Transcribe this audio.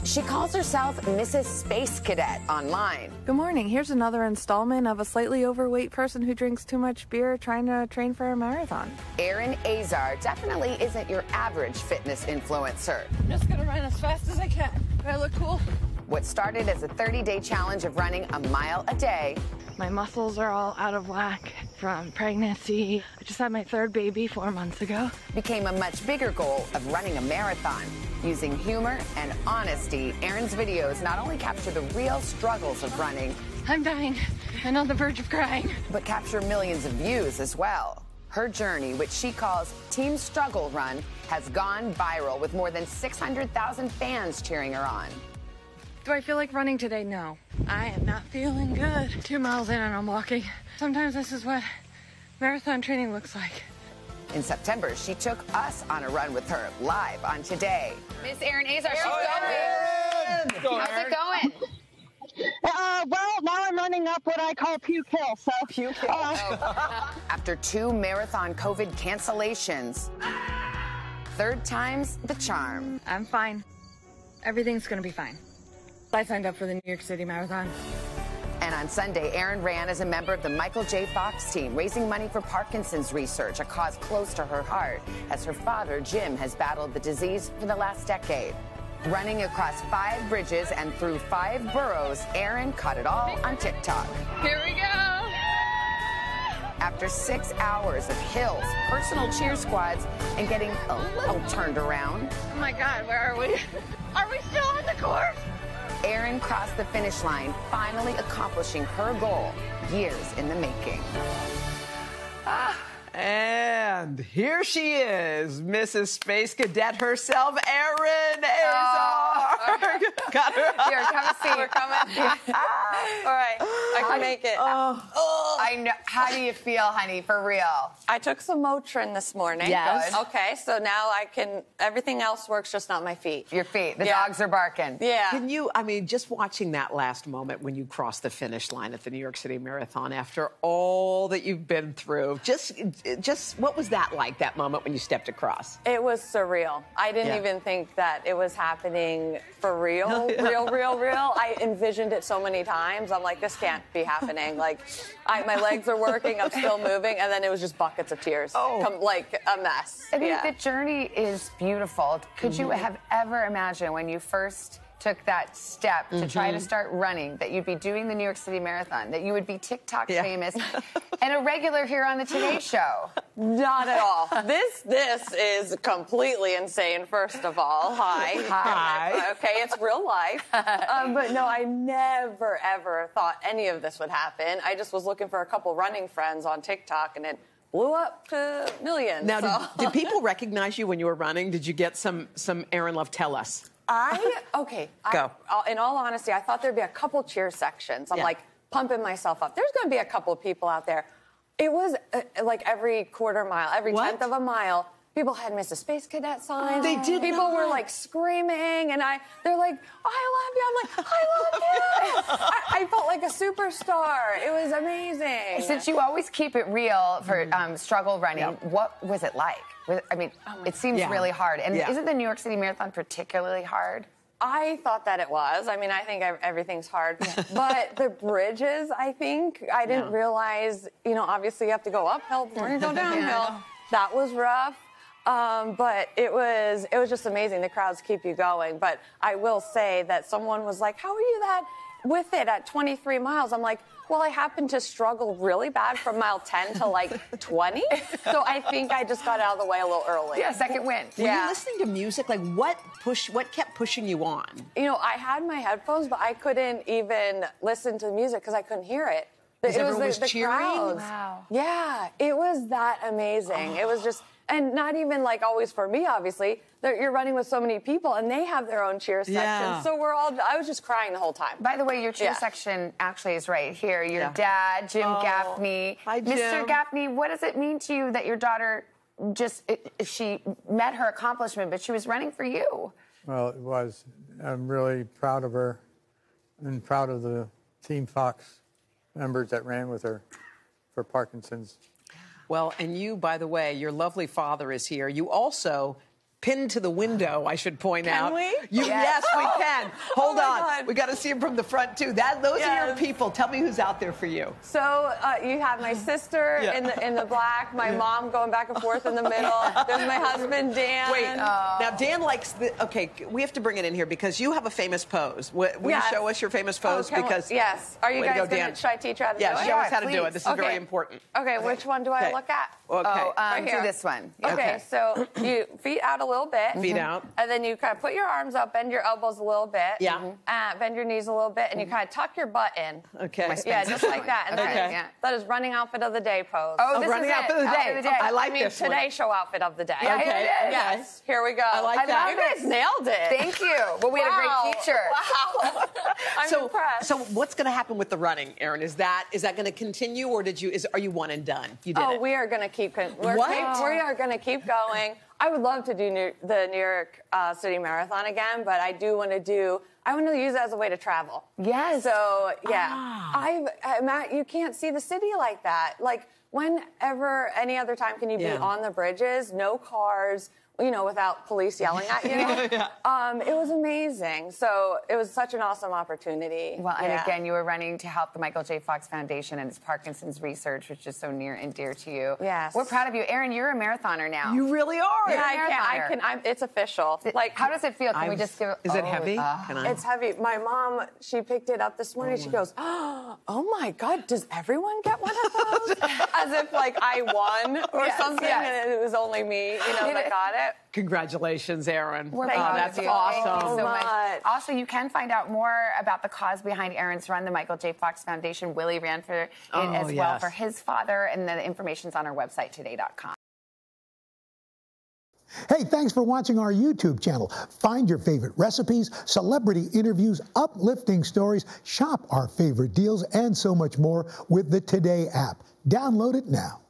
She calls herself Mrs. Space Cadet online. Good morning. Here's another installment of a slightly overweight person who drinks too much beer trying to train for a marathon. Erin Azar definitely isn't your average fitness influencer. I'm just gonna run as fast as I can. Do I look cool? What started as a 30-day challenge of running a mile a day. My muscles are all out of whack from pregnancy. I just had my third baby 4 months ago. Became a much bigger goal of running a marathon. Using humor and honesty, Erin's videos not only capture the real struggles of running, I'm dying and on the verge of crying, but capture millions of views as well. Her journey, which she calls Team Struggle Run, has gone viral with more than 600,000 fans cheering her on. Do I feel like running today? No. I am not feeling good. 2 miles in and I'm walking. Sometimes this is what marathon training looks like. In September, she took us on a run with her live on Today. Miss Erin Azar, she's going. How's it going? Well, now I'm running up what I call puke hill, so. Puke hill. After 2 marathon COVID cancellations, third time's the charm. I'm fine. Everything's gonna be fine. I signed up for the New York City Marathon. And on Sunday, Erin ran as a member of the Michael J. Fox team, raising money for Parkinson's research, a cause close to her heart, as her father, Jim, has battled the disease for the last decade. Running across 5 bridges and through 5 boroughs, Erin caught it all on TikTok. Here we go. After 6 hours of hills, personal cheer squads, and getting a little turned around. Oh my God, where are we? Are we still on the course? Erin crossed the finish line, finally accomplishing her goal, years in the making. And here she is, Mrs. Space Cadet herself, Erin Azar. Got her. Here, have a seat. We're coming. All right, I can make it. I know. How do you feel, honey, for real? I took some Motrin this morning. Yes. Good. Okay, so now I can, everything else works, just not my feet. Your feet. The Yeah. dogs are barking. Yeah. Can you, I mean, just watching that last moment when you crossed the finish line at the New York City Marathon after all that you've been through, just what was that like, that moment when you stepped across? It was surreal. I didn't even think that it was happening for real, real. I envisioned it so many times. I'm like, this can't be happening. Like, my legs are working, I'm still moving, and then it was just buckets of tears. Like a mess. I think the journey is beautiful. Could you have ever imagined when you first took that step to try to start running, that you'd be doing the New York City Marathon, that you would be TikTok famous and a regular here on the Today Show? Not at all. This is completely insane, first of all. Hi. Okay, it's real life. But no, I never, ever thought any of this would happen. I just was looking for a couple running friends on TikTok, and it blew up to millions. Now, did people recognize you when you were running? Did you get some Erin love? Tell us. Go. In all honesty, I thought there'd be a couple cheer sections. I'm like pumping myself up. There's going to be a couple of people out there. It was like every quarter mile, every tenth of a mile, people had Mrs. Space Cadet signs. They did. People were like screaming, and they're like, "I love you." I'm like, "I love you." I felt like a superstar. It was amazing. Since you always keep it real for struggle running, what was it like? I mean, it seems really hard. And isn't the New York City Marathon particularly hard? I thought that it was. I mean, I think everything's hard. But the bridges, I think, I didn't realize, obviously you have to go uphill before you go downhill. That was rough. But it was just amazing. The crowds keep you going. But I will say that someone was like, "How are you with it at 23 miles?" I'm like, well, I happened to struggle really bad from mile 10 to like 20. So I think I just got out of the way a little early. Yeah, second win. Were you listening to music? Like, what kept pushing you on? I had my headphones, but I couldn't even listen to the music because I couldn't hear it. Everyone was cheering? Crowds. Wow. Yeah, it was that amazing. It was just, and not even like always for me, obviously. You're running with so many people, and they have their own cheer section. So I was just crying the whole time. By the way, your cheer section actually is right here. Your dad, Jim Gaffney. Hi, Jim. Mr. Gaffney, what does it mean to you that your daughter she met her accomplishment, but she was running for you? Well, it was. I'm really proud of her and proud of the Team Fox members that ran with her for Parkinson's. Well, and you, by the way, your lovely father is here. You also pinned to the window, I should point out. Can we? Yes, we can. Hold my on. God. We got to see him from the front, too. Those are your people. Tell me who's out there for you. So you have my sister in the black, my mom going back and forth in the middle. There's my husband, Dan. Wait, now Dan likes okay, we have to bring it in here because you have a famous pose. Will you show us your famous pose? Yes. Are you guys going to, should I teach you how to do it? Yeah, show us how to do it. This is very important. Okay, which one do I look at? Okay. Right here. Do this one. Okay, so you feet out a little bit. Feet out. And then you kind of put your arms up, bend your elbows a little bit. Yeah. Bend your knees a little bit, and you kind of tuck your butt in. Okay. Yeah, just like that. And that is running outfit of the day pose. Oh, this running is outfit of the day. I like this one. Today show outfit of the day. Okay. Yes. Here we go. I like that. You guys nailed it. Thank you. Well, we had a great teacher. Wow. I'm impressed. So what's going to happen with the running, Erin? Is that going to continue, or are you one and done? You did it. We are going to keep. We are going to keep going. I would love to do the New York City Marathon again, but I want to use it as a way to travel. Yes. So Matt, you can't see the city like that. Like whenever any other time can you be on the bridges, no cars, without police yelling at you. It was amazing. So it was such an awesome opportunity. Well, and again, you were running to help the Michael J. Fox Foundation and its Parkinson's research, which is so near and dear to you. Yes. We're proud of you. Erin, you're a marathoner now. You really are. Yeah, I can. It's official. Like, how does it feel? Can we just give? Is it heavy? It's heavy. My mom, she picked it up this morning. She goes, "Oh my God, does everyone get one of those?" As if like I won or something, and it was only me, that got it. Congratulations, Erin. That's awesome. Thank you so much. Also, you can find out more about the cause behind Erin's run, the Michael J. Fox Foundation. Willie ran for it as well for his father, and the information's on our website, today.com. Hey, thanks for watching our YouTube channel. Find your favorite recipes, celebrity interviews, uplifting stories, shop our favorite deals, and so much more with the Today app. Download it now.